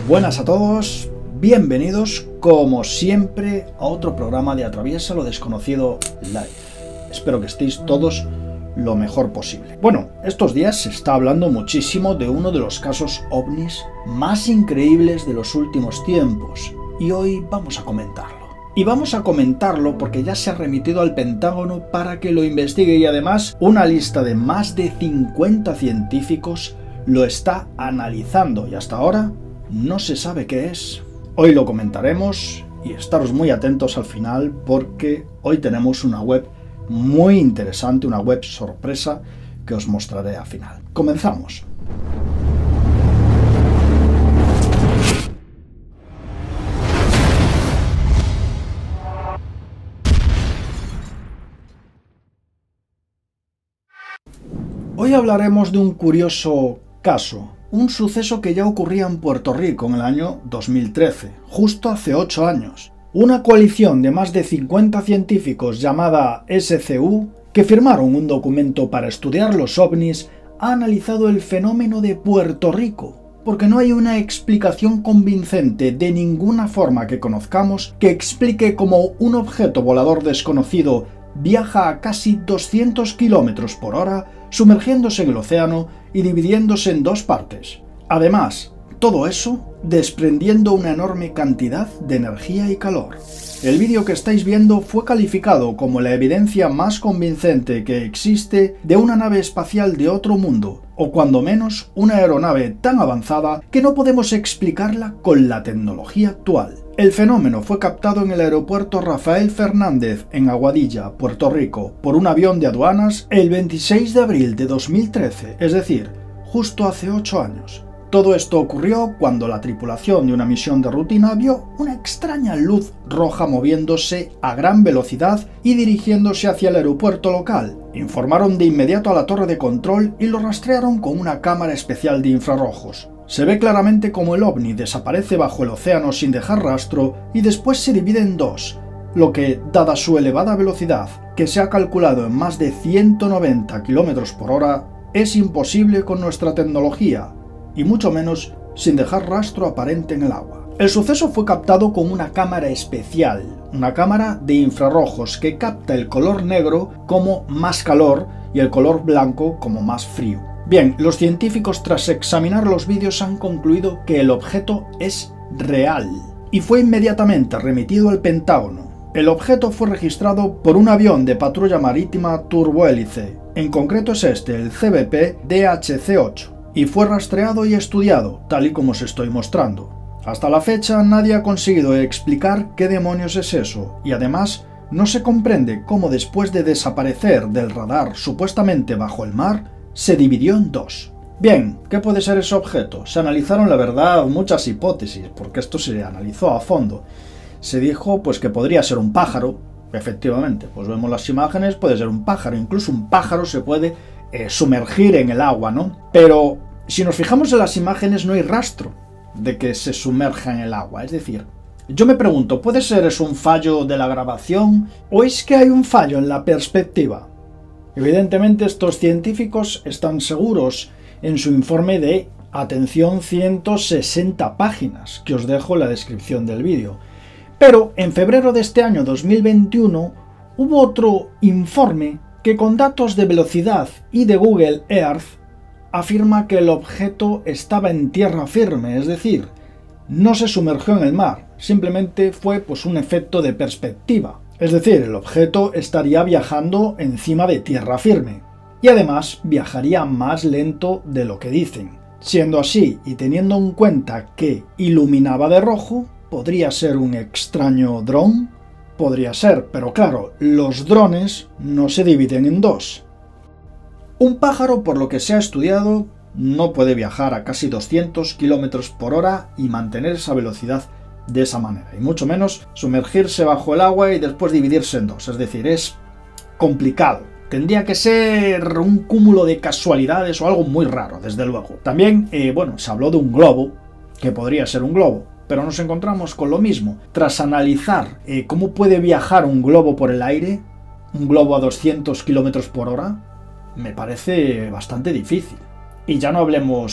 Buenas a todos, bienvenidos como siempre a otro programa de Atraviesa lo Desconocido Live. Espero que estéis todos lo mejor posible. Bueno, estos días se está hablando muchísimo de uno de los casos ovnis más increíbles de los últimos tiempos y hoy vamos a comentarlo. Y vamos a comentarlo porque ya se ha remitido al Pentágono para que lo investigue y además una lista de más de 50 científicos lo está analizando y hasta ahora no se sabe qué es. Hoy lo comentaremos y estaros muy atentos al final porque hoy tenemos una web muy interesante, una web sorpresa que os mostraré al final. Comenzamos. Hoy hablaremos de un curioso caso, un suceso que ya ocurría en Puerto Rico en el año 2013, justo hace 8 años. Una coalición de más de 50 científicos llamada SCU, que firmaron un documento para estudiar los ovnis, ha analizado el fenómeno de Puerto Rico, porque no hay una explicación convincente de ninguna forma que conozcamos que explique cómo un objeto volador desconocido viaja a casi 200 km por hora, sumergiéndose en el océano y dividiéndose en dos partes. Además, todo eso desprendiendo una enorme cantidad de energía y calor. El vídeo que estáis viendo fue calificado como la evidencia más convincente que existe de una nave espacial de otro mundo, o cuando menos una aeronave tan avanzada que no podemos explicarla con la tecnología actual. El fenómeno fue captado en el aeropuerto Rafael Fernández en Aguadilla, Puerto Rico, por un avión de aduanas el 26 de abril de 2013, es decir, justo hace 8 años. Todo esto ocurrió cuando la tripulación de una misión de rutina vio una extraña luz roja moviéndose a gran velocidad y dirigiéndose hacia el aeropuerto local. Informaron de inmediato a la torre de control y lo rastrearon con una cámara especial de infrarrojos. Se ve claramente cómo el ovni desaparece bajo el océano sin dejar rastro y después se divide en dos, lo que, dada su elevada velocidad, que se ha calculado en más de 190 km por hora, es imposible con nuestra tecnología, y mucho menos sin dejar rastro aparente en el agua. El suceso fue captado con una cámara especial, una cámara de infrarrojos que capta el color negro como más calor y el color blanco como más frío. Bien, los científicos tras examinar los vídeos han concluido que el objeto es real y fue inmediatamente remitido al Pentágono. El objeto fue registrado por un avión de patrulla marítima turbohélice, en concreto es este, el CBP DHC-8, y fue rastreado y estudiado, tal y como os estoy mostrando. Hasta la fecha nadie ha conseguido explicar qué demonios es eso, y además no se comprende cómo después de desaparecer del radar supuestamente bajo el mar, se dividió en dos. Bien, ¿qué puede ser ese objeto? Se analizaron, la verdad, muchas hipótesis, porque esto se analizó a fondo. Se dijo pues que podría ser un pájaro, efectivamente, pues vemos las imágenes, puede ser un pájaro, incluso un pájaro se puede sumergir en el agua, ¿no? Pero si nos fijamos en las imágenes no hay rastro de que se sumerja en el agua, es decir, yo me pregunto, ¿puede ser eso un fallo de la grabación o es que hay un fallo en la perspectiva? Evidentemente estos científicos están seguros en su informe de, atención, 160 páginas, que os dejo en la descripción del vídeo. Pero en febrero de este año 2021 hubo otro informe que con datos de velocidad y de Google Earth afirma que el objeto estaba en tierra firme, es decir, no se sumergió en el mar, simplemente fue pues un efecto de perspectiva. Es decir, el objeto estaría viajando encima de tierra firme y además viajaría más lento de lo que dicen. Siendo así y teniendo en cuenta que iluminaba de rojo, podría ser un extraño dron, podría ser, pero claro, los drones no se dividen en dos. Un pájaro, por lo que se ha estudiado, no puede viajar a casi 200 km por hora y mantener esa velocidad de esa manera, y mucho menos sumergirse bajo el agua y después dividirse en dos, es decir, es complicado. Tendría que ser un cúmulo de casualidades o algo muy raro, desde luego. También, bueno, se habló de un globo, que podría ser un globo, pero nos encontramos con lo mismo. Tras analizar cómo puede viajar un globo por el aire, un globo a 200 km por hora, me parece bastante difícil. Y ya no hablemos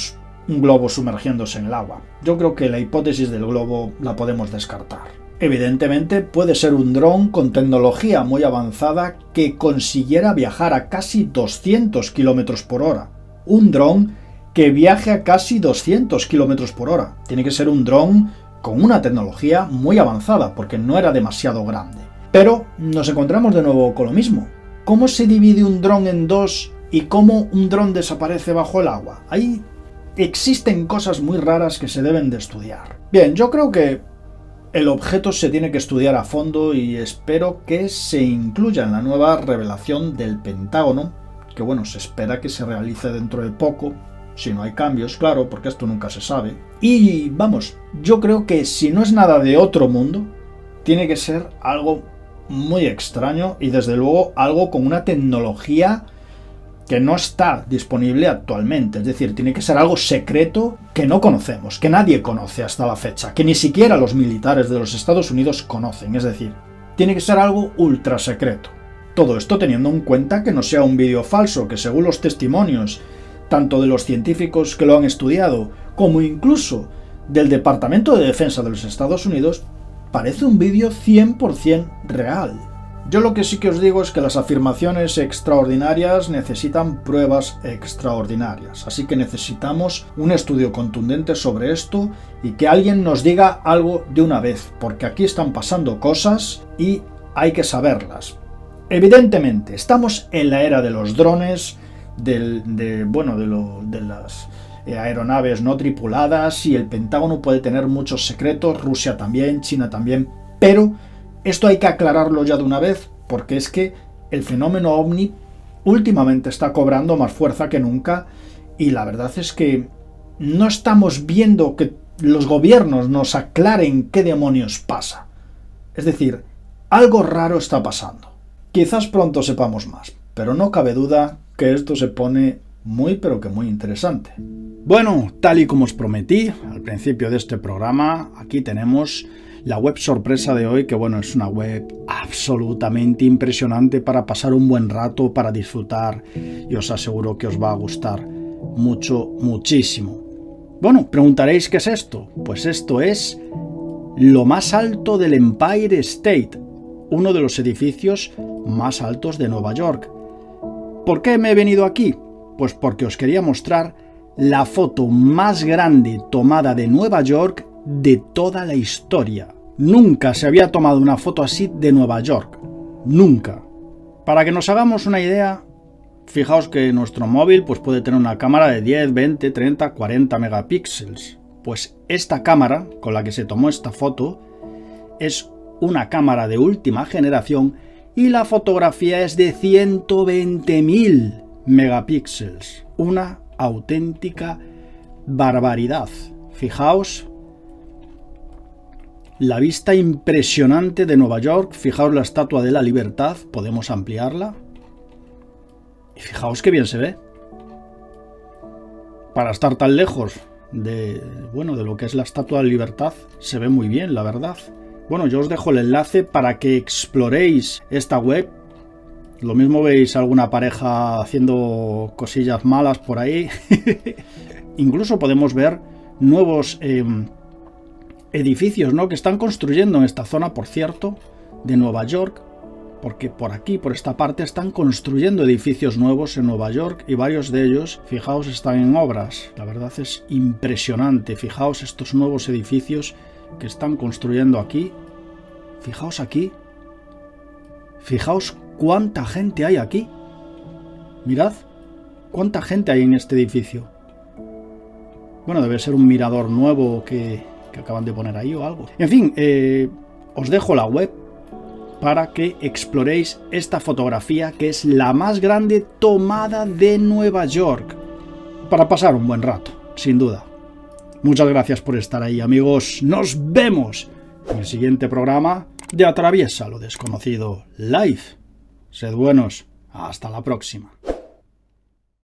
un globo sumergiéndose en el agua. Yo creo que la hipótesis del globo la podemos descartar. Evidentemente puede ser un dron con tecnología muy avanzada que consiguiera viajar a casi 200 km por hora. Un dron que viaje a casi 200 km por hora. Tiene que ser un dron con una tecnología muy avanzada, porque no era demasiado grande. Pero nos encontramos de nuevo con lo mismo. ¿Cómo se divide un dron en dos y cómo un dron desaparece bajo el agua? Ahí existen cosas muy raras que se deben de estudiar. Bien, yo creo que el objeto se tiene que estudiar a fondo y espero que se incluya en la nueva revelación del Pentágono, que bueno, se espera que se realice dentro de poco, si no hay cambios, claro, porque esto nunca se sabe. Y vamos, yo creo que si no es nada de otro mundo, tiene que ser algo muy extraño y desde luego algo con una tecnología que no está disponible actualmente. Es decir, tiene que ser algo secreto que no conocemos, que nadie conoce hasta la fecha, que ni siquiera los militares de los Estados Unidos conocen. Es decir, tiene que ser algo ultra secreto. Todo esto teniendo en cuenta que no sea un vídeo falso, que según los testimonios, tanto de los científicos que lo han estudiado, como incluso del Departamento de Defensa de los Estados Unidos, parece un vídeo 100% real. Yo lo que sí que os digo es que las afirmaciones extraordinarias necesitan pruebas extraordinarias, así que necesitamos un estudio contundente sobre esto y que alguien nos diga algo de una vez, porque aquí están pasando cosas y hay que saberlas. Evidentemente, estamos en la era de los drones, de las aeronaves no tripuladas, y el Pentágono puede tener muchos secretos, Rusia también, China también, pero esto hay que aclararlo ya de una vez, porque es que el fenómeno ovni últimamente está cobrando más fuerza que nunca y la verdad es que no estamos viendo que los gobiernos nos aclaren qué demonios pasa. Es decir, algo raro está pasando. Quizás pronto sepamos más, pero no cabe duda que esto se pone muy pero que muy interesante. Bueno, tal y como os prometí al principio de este programa, aquí tenemos la web sorpresa de hoy, que bueno, es una web absolutamente impresionante para pasar un buen rato, para disfrutar, y os aseguro que os va a gustar mucho, muchísimo. Bueno, preguntaréis ¿qué es esto? Pues esto es lo más alto del Empire State, uno de los edificios más altos de Nueva York. ¿Por qué me he venido aquí? Pues porque os quería mostrar la foto más grande tomada de Nueva York de toda la historia. Nunca se había tomado una foto así de Nueva York. Nunca. Para que nos hagamos una idea, fijaos que nuestro móvil pues puede tener una cámara de 10, 20, 30, 40 megapíxeles. Pues esta cámara con la que se tomó esta foto es una cámara de última generación y la fotografía es de 120.000 megapíxeles. Una auténtica barbaridad. Fijaos la vista impresionante de Nueva York, fijaos la Estatua de la Libertad, podemos ampliarla y fijaos qué bien se ve. Para estar tan lejos de lo que es la Estatua de la Libertad, se ve muy bien, la verdad. Bueno, yo os dejo el enlace para que exploréis esta web. Lo mismo veis alguna pareja haciendo cosillas malas por ahí. Incluso podemos ver nuevos edificios, ¿no?, que están construyendo en esta zona, por cierto, de Nueva York, porque por aquí, por esta parte, están construyendo edificios nuevos en Nueva York y varios de ellos, fijaos, están en obras. La verdad es impresionante. Fijaos estos nuevos edificios que están construyendo aquí. Fijaos aquí. Fijaos cuánta gente hay aquí. Mirad cuánta gente hay en este edificio. Bueno, debe ser un mirador nuevo que acaban de poner ahí o algo. En fin, os dejo la web para que exploréis esta fotografía, que es la más grande tomada de Nueva York, para pasar un buen rato, sin duda. Muchas gracias por estar ahí, amigos. Nos vemos en el siguiente programa de Atraviesa lo Desconocido Live. Sed buenos. Hasta la próxima.